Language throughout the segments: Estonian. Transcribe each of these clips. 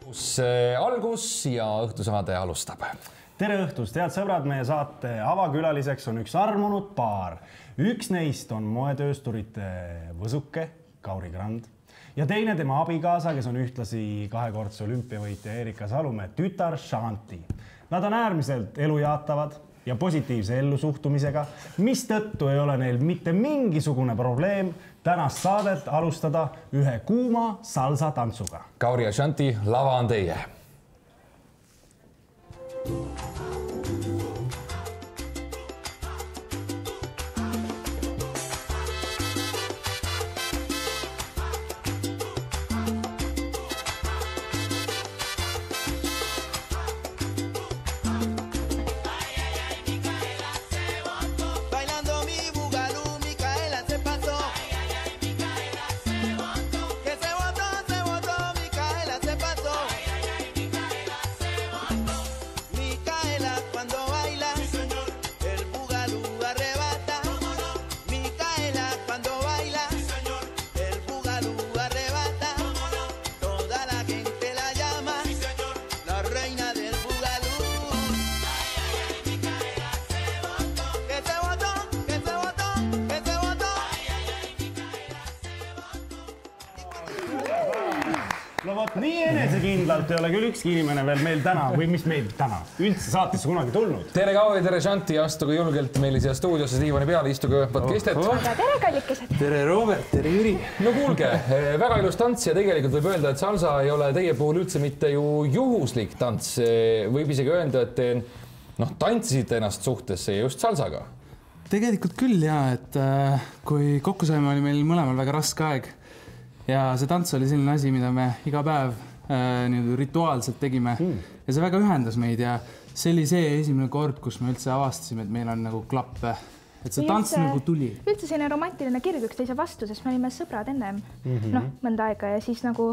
Algus ja õhtusaade alustab. Tere õhtust, head sõbrad, meie saate avakülaliseks on üks armunud paar. Üks neist on moetöösturite võsuke, Kauri Grand, ja teine tema abikaasa, kes on ühtlasi kahekordse olümpiavõitja Erika Salumäe tütar Shanti. Nad on äärmiselt elujaatavad ja positiivse ellusuhtumisega, mistõttu ei ole neil mitte mingisugune probleem tänast saadet alustada ühe kuuma salsa tantsuga. Kauri ja Shanti, lava on teie. No vot, nii enesekindlalt ei ole küll ükski inimene veel meil täna, või mis meil täna, üldse saatesse kunagi tulnud. Tere Kauri, tere Shanti, astuge julgelt meile siia stuudiosse diivani peale, istuge podcastet. Tere kallikesed. Tere Robert, tere Jüri. No kuulge, väga ilus tants ja tegelikult võib öelda, et salsa ei ole teie puhul üldse mitte ju juhuslik tants. Võib isegi öelda, et te tantsisite ennast suhtesse just salsaga. Tegelikult küll jah, et kui kokku saime, oli meil mõlemal väga raske aeg. Ja see tants oli selline asi, mida me iga päev rituaalselt tegime ja see väga ühendas meid ja see oli see esimene kord, kus me üldse avastasime, et meil on nagu klappe, et see tants nagu tuli. Üldse selline romantiline kirg üksteise vastu, sest me olime sõbrad ennem mõnda aega ja siis nagu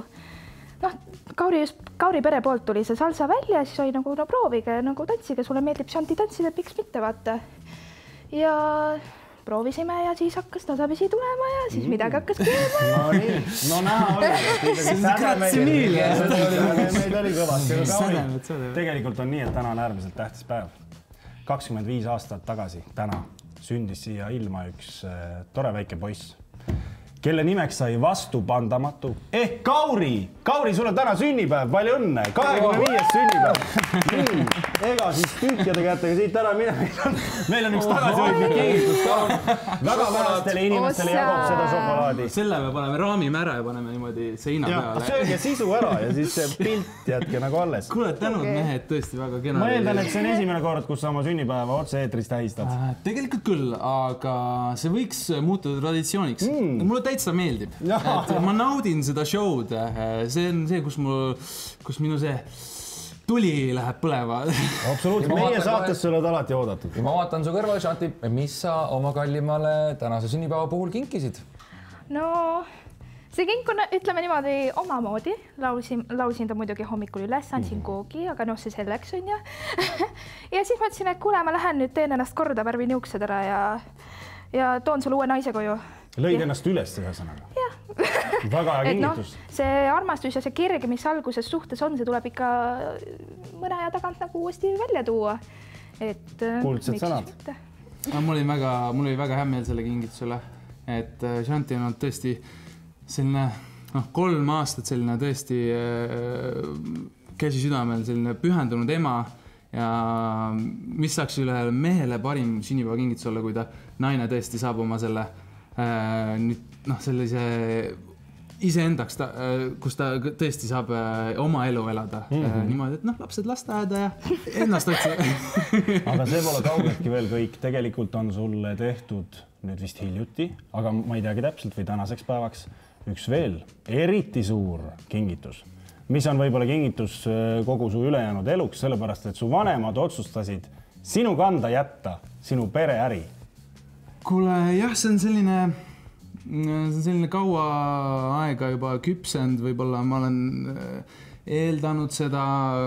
Kauri pere poolt tuli see salsa välja ja siis oli nagu proovige, tantsige, sulle meeldib Shanti tantsida, miks mitte vaata. Ja proovisime ja siis hakkas tasapisi tulema ja siis midagi hakkas keema. No näha oli. Meil oli kõvasti. Tegelikult on nii, et täna on äärmiselt tähtis päev. 25 aastat tagasi täna sündis siia ilma üks tore väike poiss, kelle nimeks sai vastupandamatu ehk Kauri. Kauri, sul on täna sünnipäev, palju õnne, 25. sünnipäev. Ega siis tühjade kätega siit ära mine. Meil on üks tagasihoidlik kingitus. Väga vanastele inimestele jagub seda šokolaadi. Selle me paneme raamime ära ja paneme niimoodi seina peale. Sööge sisu ära ja siis see pilt jätke nagu alles. Kuule, tänud mehed, tõesti väga kena. Ma eeldan, et see on esimene kord, kus sa oma sünnipäeva otse-eetris tähistad. Tegelikult küll, aga see võiks muutuda traditsiooniks. Mulle täitsa meeldib. Ma naudin seda show'd. See on see, kus minu see tuli läheb põleva. Absoluutselt, meie saatesse oled alati oodatud. Ja ma vaatan su kõrval, Shanti, mis sa oma kallimale tänase sünnipäeva puhul kinkisid? No, see kink on, ütleme niimoodi, omamoodi. Laulsin ta muidugi hommikul üles, andsin koogi, aga see selleks on ja. Ja siis mõtlesin, et kuule, ma lähen nüüd teen ennast korda, värvin juuksed ära ja toon sulle uue naise koju. Lõid ennast üles ühesõnaga? Jah. Väga hea kingitus. See armastus ja see kirg, mis alguses suhtes on, see tuleb ikka mõne aja tagant nagu uuesti välja tuua. Kuldsed sõnad. Mul oli väga hea meel selle kingitusele, et Shanti on tõesti selline 3 aastat selline tõesti käsi südamel selline pühendunud ema ja mis saaks üle mehele parim sünnipäeva kingitus olla, kui ta naine tõesti saab oma selle sellise iseendaks, kus ta tõesti saab oma elu elada niimoodi, et lapsed lasteaeda ja ennast otsida. Aga see pole kaugeltki veel kõik. Tegelikult on sulle tehtud nüüd vist hiljuti, aga ma ei teagi täpselt või tänaseks päevaks üks veel eriti suur kingitus, mis on võib-olla kingitus kogu su ülejäänud eluks, sellepärast, et su vanemad otsustasid sinu kanda jätta sinu pereäri. Kuule, jah, see on selline kaua aega juba küpsend, võib-olla ma olen eeldanud seda,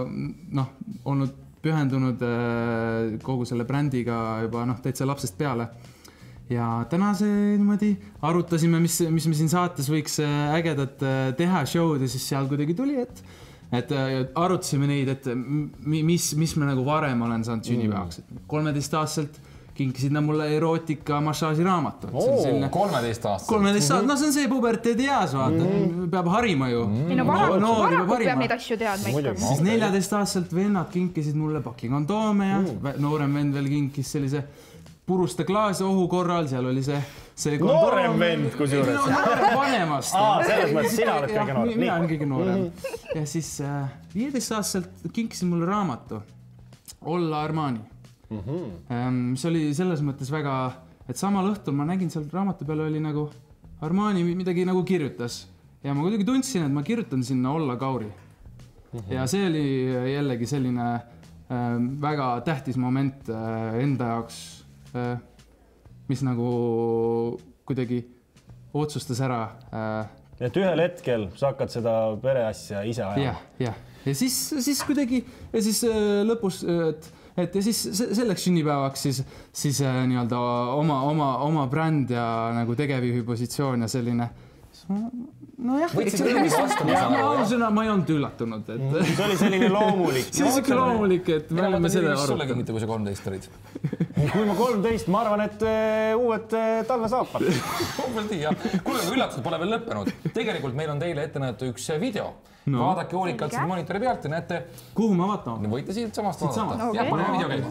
olnud pühendunud kogu selle brändiga juba täitsa lapsest peale. Ja täna see niimoodi arutasime, mis me siin saates võiks ägedat teha show'd ja siis seal kuidagi tuli, et et arutasime neid, et mis me nagu varem olen saanud sünnipäevaks. 13-aastaselt kinkisid nad mulle erootika massaaži raamatu. 13-aastaselt. 13-aastaselt, no see on see puberteedias, vaata, peab harima ju. Varakult peab neid asju teadma ikka. Siis 14-aastaselt vennad kinkisid mulle paki kondoome ja noorem vend veel kinkis sellise puruste klaasi ohu korral, seal oli see kondoom. Noorem vend, kus juures. Vanemast. Selles mõttes sina oled kõige noorem. Mina olen kõige noorem. Ja siis 15-aastaselt kinkisid mulle raamatu Olla Armani. Mis oli selles mõttes väga, et samal õhtul ma nägin seal raamatu peal oli nagu Armani midagi nagu kirjutas ja ma kuidagi tundsin, et ma kirjutan sinna Olla Kauri. Ja see oli jällegi selline väga tähtis moment enda jaoks, mis nagu kuidagi otsustas ära. Et ühel hetkel sa hakkad seda pereasja ise ajama. Ja siis kuidagi ja siis lõpus, et ja siis selleks sünnipäevaks siis nii-öelda oma bränd ja nagu tegevjuhi positsioon ja selline nojah, ma ei olnud üllatunud, et see oli selline loomulik. See oli selline loomulik, et me oleme selle arutanud. Sulle kingita, kui sa 13 olid? Kui ma 13, ma arvan, et uued talvesaapad. Kuule, üllatused pole veel lõppenud. Tegelikult meil on teile ette näete üks video. Vaadake hoolikalt siin monitori pealt ja näete... Kuhu ma vaatama? Võite siit samast vaadata. Ja, paneme video käima.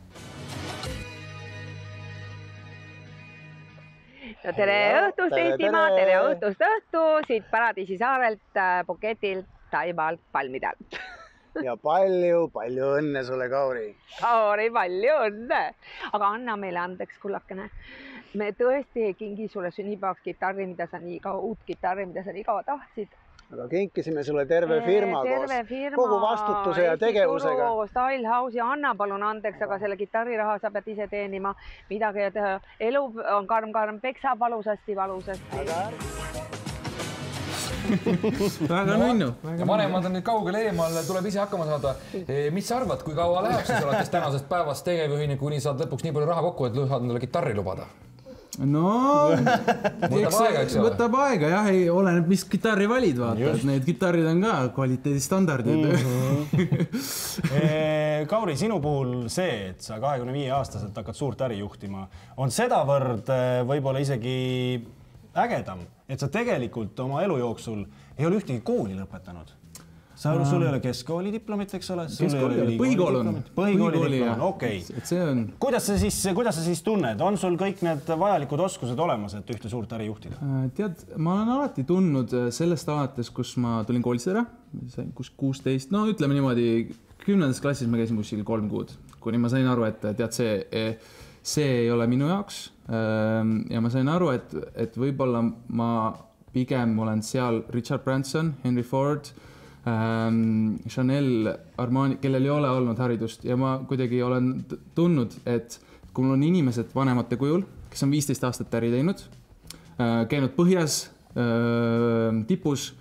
No, tere õhtust, Eestimaa, tere õhtust õhtu, siit Paradiisi saarelt, Puketilt, Taimaalt, Palmidalt. Ja palju õnne sulle, Kauri. Kauri, palju õnne. Aga anna meile andeks, kullakene. Me tõesti kingi sulle sünnipäevaks kitarri, uut kitarri, mida sa nii kaua tahtsid. Aga kinkisime sulle terve firma kogu vastutuse ja tegevusega. Style House ja anna palun andeks, aga selle kitarriraha sa pead ise teenima. Midagi ja teha. Elu on karm, peksa valusasti. Väga nunnu. Ja vanemad on nüüd kaugele eemal, tuleb ise hakkama saada. Mis sa arvad, kui kaua läheb siis alates tänasest päevast tegevjuhini, kuni saad lõpuks nii palju raha kokku, et saad endale kitarri lubada? No, võtab aega, jah, ei oleneb, mis kitarri valid, vaata, et need kitarrid on ka kvaliteedistandardid. Kauri, sinu puhul see, et sa 25-aastaselt hakkad suurt äri juhtima, on sedavõrd võib-olla isegi ägedam, et sa tegelikult oma elu jooksul ei ole ühtegi kooli lõpetanud. Sul ei ole keskkooli diplomit, eks ole? Põhikool on. Põhikooli diplom, okei. Kuidas sa siis tunned? On sul kõik need vajalikud oskused olemas, et ühte suurt äri juhtida? Tead, ma olen alati tundnud sellest alates, kus ma tulin koolist ära, kus 16, no ütleme niimoodi, 10. klassis ma käisin kuskil 3 kuud, kuni ma sain aru, et tead, see ei ole minu jaoks. Ja ma sain aru, et võib-olla ma pigem olen seal Richard Branson, Henry Ford, Chanel, Armani, kellel ei ole olnud haridust ja ma kuidagi olen tundnud, et kui mul on inimesed vanemate kujul, kes on 15 aastat äri teinud, käinud põhjas, tipus,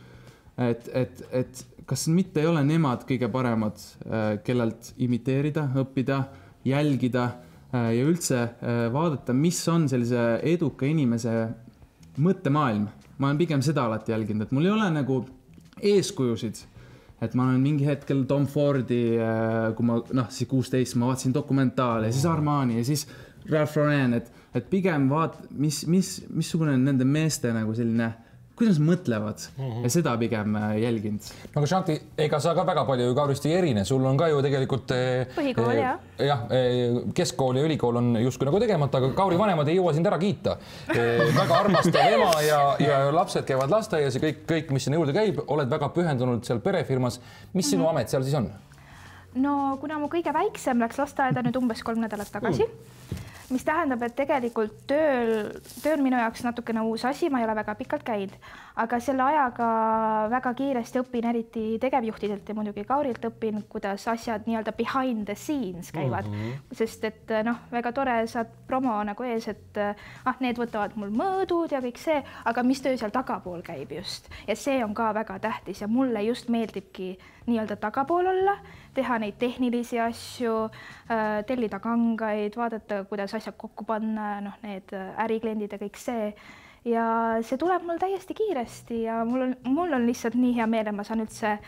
et kas mitte ei ole nemad kõige paremad, kellelt imiteerida, õppida, jälgida ja üldse vaadata, mis on sellise eduka inimese mõttemaailm. Ma olen pigem seda alati jälginud, et mul ei ole nagu eeskujusid, et ma olen mingi hetkel Tom Fordi, kui ma, siis 16, ma vaatasin dokumentaale, siis Armani ja siis Ralph Lauren, et pigem missugune on nende meeste nagu selline, kuidas mõtlevad ja seda pigem jälginud. No aga Shanti, ega sa ka väga palju Kaurist ei erine, sul on ka ju tegelikult põhikool, jah, keskkool ja ülikool on justkui nagu tegemata, aga Kauri vanemad ei jõua sind ära kiita. Väga armastav ema ja lapsed käivad lasteaias ja kõik, mis sinna juurde käib, oled väga pühendunud seal perefirmas. Mis sinu amet seal siis on? No kuna mu kõige väiksem läks lasteaeda nüüd umbes 3 nädalat tagasi, mis tähendab, et tegelikult tööl minu jaoks natukene uus asi, ma ei ole väga pikalt käinud, aga selle ajaga väga kiiresti õpin eriti tegevjuhtidelt ja muidugi Kaurilt õpin, kuidas asjad nii-öelda behind the scenes käivad, sest et väga tore saad promo nagu ees, et need võtavad mul mõõdud ja kõik see, aga mis töö seal tagapool käib just ja see on ka väga tähtis ja mulle just meeldibki nii-öelda tagapool olla, teha neid tehnilisi asju, tellida kangaid, vaadata, kuidas asjad kokku panna, need ärikliendid ja kõik see. Ja see tuleb mul täiesti kiiresti ja mul on lihtsalt nii hea meel, et ma saan üldse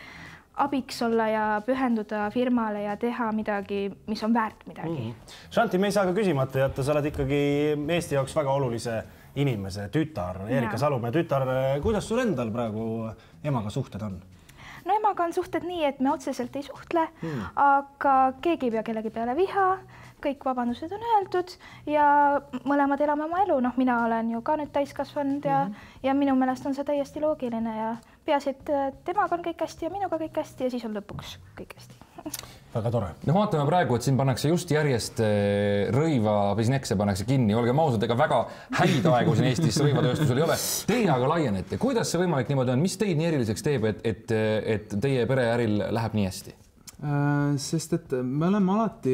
abiks olla ja pühenduda firmale ja teha midagi, mis on väärt midagi. Shanti, me ei saa ka küsimata jätta, sa oled ikkagi Eesti jaoks väga olulise inimese tütar, Erika Salumäe tütar. Kuidas sul endal praegu emaga suhted on? No emaga on suhted nii, et me otseselt ei suhtle, aga keegi ei pea kellegi peale viha, kõik vabandused on öeldud ja mõlemad elame oma elu. Noh, mina olen ju ka nüüd täiskasvanud ja minu meelest on see täiesti loogiline ja peaasi, et temaga on kõik hästi ja minuga kõik hästi ja siis on lõpuks kõik hästi. Väga tore. No vaatame praegu, et siin pannakse just järjest rõiva bisnekse pannakse kinni. Olgem ausad, ega väga häid aegu siin Eestis rõivatööstusel ei ole. Teie aga laienete. Kuidas see võimalik niimoodi on? Mis teid nii eriliseks teeb, et teie pereäril läheb nii hästi? Sest et me oleme alati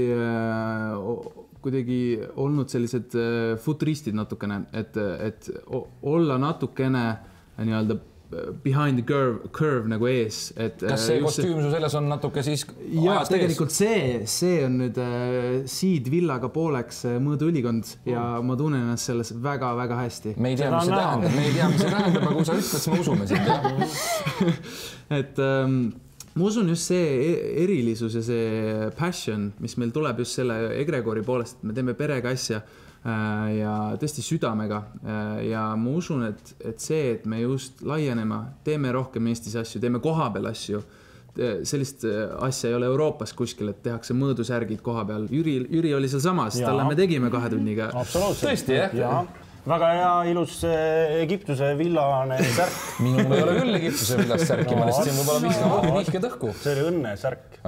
kuidagi olnud sellised futuristid natukene, et olla natukene nii-öelda behind the curve nagu ees. Kas see kostüüm su selles on natuke siis ajast tegelikult ees? See on nüüd siid villaga pooleks mõõduülikond ja ma tunnen ennast selles väga-väga hästi. Me ei tea, mis see tähendab, aga kui sa ütled, siis me usume sind. Et ma usun just see erilisus ja see passion, mis meil tuleb just selle egregori poolest, et me teeme perega asja ja tõesti südamega ja ma usun, et see, et me just laienema, teeme rohkem Eestis asju, teeme kohapeal asju, sellist asja ei ole Euroopas kuskil, et tehakse mõõdusärgid koha peal. Jüri oli seal samas, talle me tegime 2 tunniga. Absoluutselt. Tõesti, jah? Väga hea, ilus Egiptuse villane särk. Minul ei ole küll Egiptuse villast särki, ma lihtsalt siin võib-olla viskama nihke tõhku. See oli õnne särk.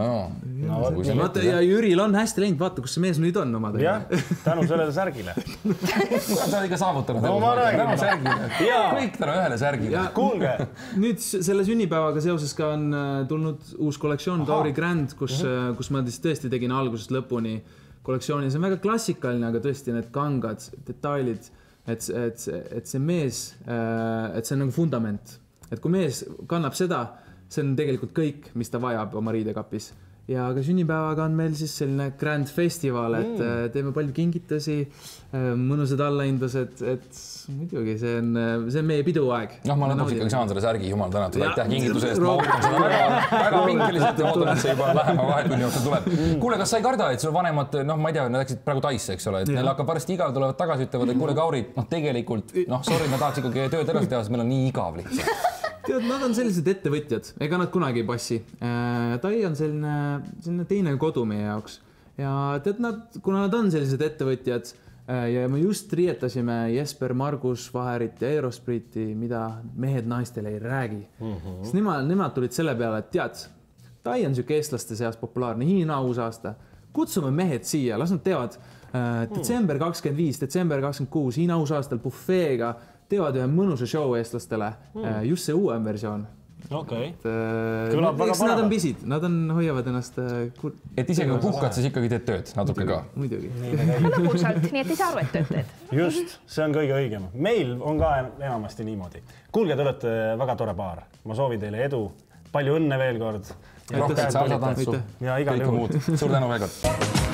Ja Jüril on hästi läinud, vaata, kus see mees nüüd on oma. Jah, tänu sellele särgile. Sa oled ikka saavutanud. Tänu särgile. Kõik tänu ühele särgile. Kuulge. Nüüd selle sünnipäevaga seoses ka on tulnud uus kollektsioon Tauri Grand, kus ma tõesti tegin algusest lõpuni kollektsiooni. See on väga klassikaline, aga tõesti need kangad, detailid, et see mees, et see on nagu fundament. Et kui mees kannab seda, see on tegelikult kõik, mis ta vajab oma riidekapis. Ja ka sünnipäevaga on meil siis selline grand festival, et teeme palju kingitusi, mõnusad allahindlused, et muidugi see on meie piduaeg. Ma lõpuks ikkagi saan selle särgi, jumal tänatud, aitäh kingituse eest. Ma ootan seda väga pingeliselt ja ootan, et see juba lähema vahetunni jooksul tuleb. Kuule, kas sa ei karda, et sul vanemad, ma ei tea, nad läksid praegu Taisse, eks ole, et neil hakkab varsti igav, tulevad tagasi, ütlevad, et kuule, Kauri, tegelikult, sorry, ma tahaks ikkagi tööd edasi teha, sest meil on nii igav lihtsalt. Tead, nad on sellised ettevõtjad, ega nad kunagi ei passi. Tai on selline teine kodu meie jaoks. Ja tead, kuna nad on sellised ettevõtjad ja me just rietasime Jesper, Margus, Vaherit ja Aerospriti, mida mehed naistele ei räägi. Siis nemad tulid selle peale, et tead, Tai on siuke eestlaste seas populaarne, Hiina uusaasta. Kutsume mehed siia, las nad teevad detsember 25, detsember 26, Hiina uusaastal bufeega, teevad ühe mõnusa show eestlastele, just see uuem versioon. Okei. Eks nad on bisid, nad hoiavad ennast... Et isegi kui puhkad, siis ikkagi teed tööd natuke ka. Muidugi. Lõbusalt, nii et ei saa aru, et tööd teed. Just, see on kõige õigem. Meil on ka enamasti niimoodi. Kuulge, te olete väga tore paar. Ma soovin teile edu. Palju õnne veel kord. Rohkem salsa tantsu. Ja igal juhul. Suur tänu veel kord.